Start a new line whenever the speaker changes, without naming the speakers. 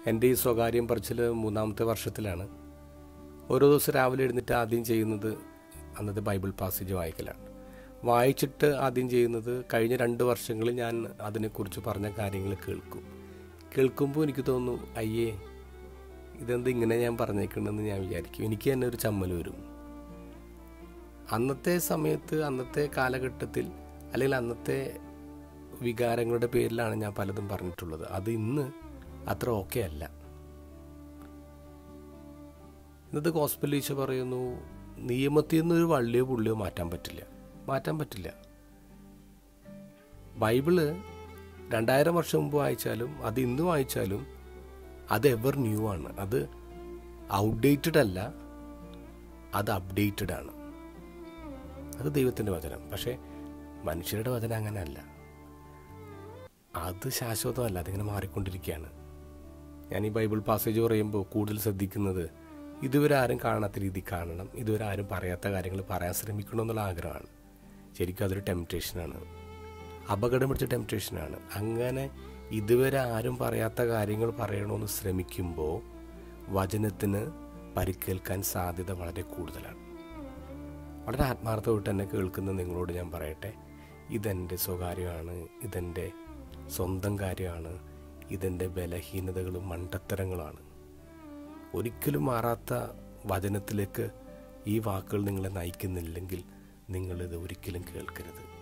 എൻ്റെ ഈ സ്വകാര്യം പറച്ചിൽ 3-ാമത്തെ വർഷത്തിലാണ്. ഓരോ ദിവസം രാവിലെ എഴുന്നേറ്റ് ആദ്യം ചെയ്യുന്നത് അന്നത്തെ ബൈബിൾ പാസേജ് വായിക്കലാണ്. വായിച്ചിട്ട് ആദ്യം ചെയ്യുന്നത് കഴിഞ്ഞ 2 വർഷങ്ങളിൽ ഞാൻ അതിനെക്കുറിച്ച് പറഞ്ഞ കാര്യങ്ങൾ കേൾക്കുമ്പോൾ എനിക്ക് തോന്നുന്നു, അയ്യേ ഇതെന്ത് ഇങ്ങനെ ഞാൻ പറഞ്ഞേക്കണമെന്ന് ഞാൻ വിചാരിക്കും. എനിക്ക് തന്നെ ഒരു ചമ്മൽ വരും. അന്നത്തെ സമയത്ത്, അന്നത്തെ കാലഘട്ടത്തിൽ, അല്ലെങ്കിൽ അന്നത്തെ വികാരങ്ങളുടെ പേരിലാണ് ഞാൻ പലതും പറഞ്ഞിട്ടുള്ളത്. അത് ഇന്ന് അത്ര ഓക്കെ അല്ല. ഇന്നത്തെ ഗോസ്പൽ ഈശോ പറയുന്നു, നിയമത്തിൽ നിന്നൊരു വള്ളിയോ പുള്ളിയോ മാറ്റാൻ പറ്റില്ല. ബൈബിള് 2000 വർഷം മുമ്പ് വായിച്ചാലും അത് ഇന്ന് വായിച്ചാലും അത് എവർ ന്യൂ ആണ്. അത് ഔട്ട്ഡേറ്റഡ് അല്ല, അത് അപ്ഡേറ്റഡ് ആണ്. അത് ദൈവത്തിൻ്റെ വചനം. പക്ഷേ മനുഷ്യരുടെ വചനം അങ്ങനെ അല്ല. അത് ശാശ്വതമല്ല, അതിങ്ങനെ മാറിക്കൊണ്ടിരിക്കുകയാണ്. ഞാൻ ഈ ബൈബിൾ പാസേജ് പറയുമ്പോൾ കൂടുതൽ ശ്രദ്ധിക്കുന്നത് ഇതുവരെ ആരും കാണാത്ത രീതി കാണണം, ഇതുവരെ ആരും പറയാത്ത കാര്യങ്ങൾ പറയാൻ ശ്രമിക്കണമെന്നുള്ള ആഗ്രഹമാണ്. ശരിക്കും അതൊരു ടെംപ്റ്റേഷനാണ്, അപകടം പിടിച്ച ടെംപ്റ്റേഷനാണ്. അങ്ങനെ ഇതുവരെ ആരും പറയാത്ത കാര്യങ്ങൾ പറയണമെന്ന് ശ്രമിക്കുമ്പോൾ വചനത്തിന് പരിക്കേൽക്കാൻ സാധ്യത വളരെ കൂടുതലാണ്. വളരെ ആത്മാർത്ഥമായിട്ട് തന്നെ കേൾക്കുന്ന നിങ്ങളോട് ഞാൻ പറയട്ടെ, ഇതെൻ്റെ സ്വകാര്യമാണ്, ഇതെൻ്റെ സ്വന്തം കാര്യമാണ്, ഇതെൻ്റെ ബലഹീനതകളും മണ്ടത്തരങ്ങളാണ്. ഒരിക്കലും മാറാത്ത വചനത്തിലേക്ക് ഈ വാക്കുകൾ നിങ്ങളെ നയിക്കുന്നില്ലെങ്കിൽ നിങ്ങളിത് ഒരിക്കലും കേൾക്കരുത്.